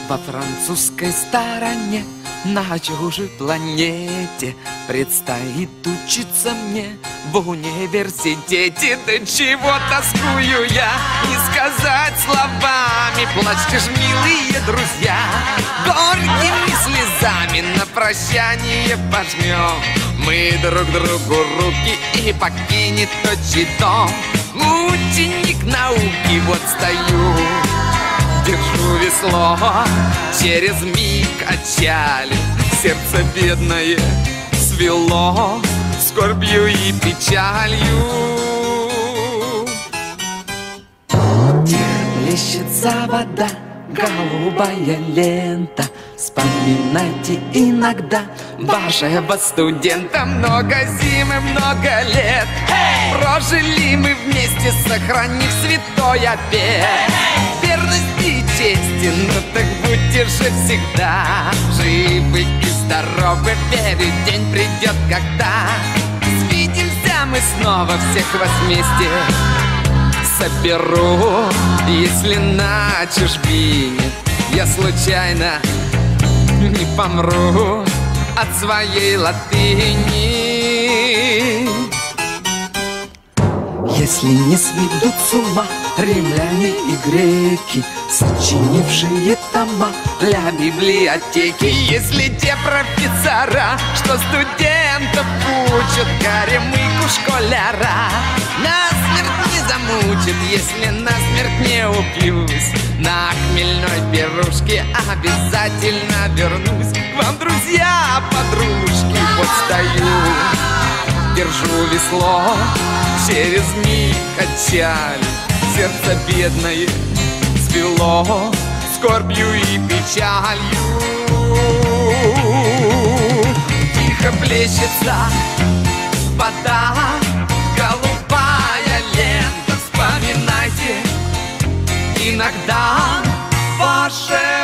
Во французской стороне, на чужой планете, предстоит учиться мне в университете. Да чего тоскую я, не сказать словами. Плачьте ж, милые друзья, горькими слезами на прощание пожмем мы друг другу руки, и покинет отчий дом ученик науки. Вот стою, держу весло, через миг отчали, сердце бедное свело скорбью и печалью. Плещется вода, голубая лента. Вспоминайте иногда вашего студента. Много зим и много лет прожили мы вместе, сохранив святой обет верности и чести. Ну так будьте же всегда живы и здоровы. Верю, день придет, когда свидимся мы снова. Всех вас вместе соберу. Если на чужбине я случайно не помру от своей латыни. Если не сведут с ума римляне и греки, сочинившие тома для библиотеки. Если те профессора, что студентов учат, горемыку школяра насмерть не замучат. Если насмерть не упьюсь, на хмельной пирушке обязательно вернусь к вам, друзья, подружки. Вот стою, держу весло, через миг отчаль, сердце бедное свело скорбью и печалью. Тихо плещется вода, голубая лента. Вспоминайте иногда ваше